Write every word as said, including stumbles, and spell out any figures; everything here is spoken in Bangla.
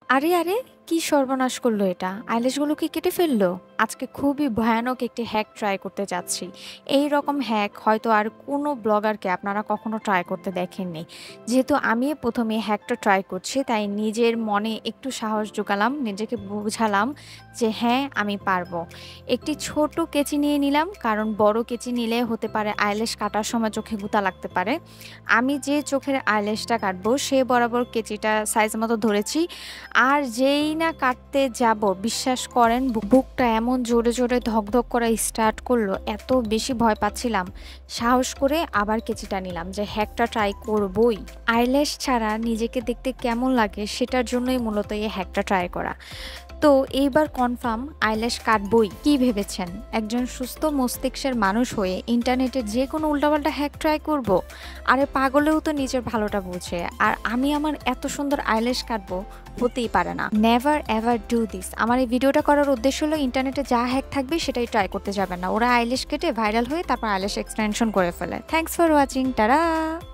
আরে, আরে! কি সর্বনাশ করলো এটা? আইল্যাশগুলো কি কেটে ফেললো? আজকে খুবই ভয়ানক একটি হ্যাক ট্রাই করতে যাচ্ছি। এইরকম হ্যাক হয়তো আর কোনো ব্লগারকে আপনারা কখনো ট্রাই করতে দেখেননি। যেহেতু আমি প্রথম এই হ্যাকটা ট্রাই করছি, তাই নিজের মনে একটু সাহস জোগালাম, নিজেকে বুঝালাম যে হ্যাঁ, আমি পারবো। একটি ছোট কেচি নিয়ে নিলাম, কারণ বড় কেচি নিলে হতে পারে আইল্যাশ কাটার সময় চোখে গুতা লাগতে পারে। আমি যে চোখের আইল্যাশটা কাটবো, সে বরাবর কেচিটা সাইজ মতো ধরেছি। আর যেই না কাটতে যাব বিশ্বাস করেন বু বুকটা এমন জোরে, জোরে ধকধক করা স্টার্ট করলো, এত বেশি ভয় পাচ্ছিলাম। সাহস করে আবার কেচিটা নিলাম যে হ্যাকটা ট্রাই করবই। আইল্যাশ ছাড়া নিজেকে দেখতে কেমন লাগে সেটার জন্যই মূলত এই হ্যাকটা ট্রাই করা। তো এইবার কনফার্ম আইল্যাশ কাটবই। কি ভেবেছেন? একজন সুস্থ মস্তিষ্কের মানুষ হয়ে ইন্টারনেটে যে কোনো উল্টাপাল্টা হ্যাক ট্রাই করব? আরে পাগলেও তো নিজের ভালোটা বোঝে। আর আমি আমার এত সুন্দর আইল্যাশ কাটবো? হতেই পারে না। Never ever do this. আমার এই ভিডিওটা করার উদ্দেশ্য হলো ইন্টারনেটে যা হ্যাক থাকবে সেটাই ট্রাই করতে যাবেন না। ওরা আইল্যাশ কেটে ভাইরাল হয়ে তারপর আইল্যাশ এক্সটেনশন করে ফেলে। Thanks for watching. টাটা!